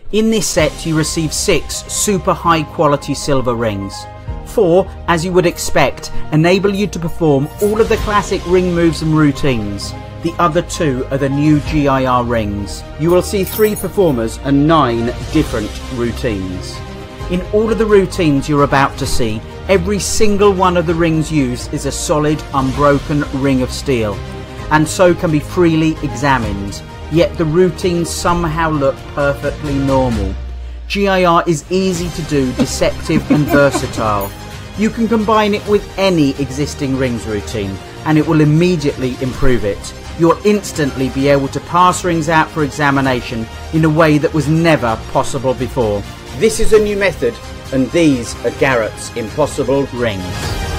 In this set you receive 6 super high quality silver rings. 4, as you would expect, enable you to perform all of the classic ring moves and routines. The other 2 are the new GIR rings. You will see 3 performers and 9 different routines. In all of the routines you're about to see, every single one of the rings used is a solid, unbroken ring of steel, and so can be freely examined. Yet the routines somehow look perfectly normal. GIR is easy to do, deceptive and versatile. You can combine it with any existing rings routine and it will immediately improve it. You'll instantly be able to pass rings out for examination in a way that was never possible before. This is a new method and these are Garrett's Impossible Rings.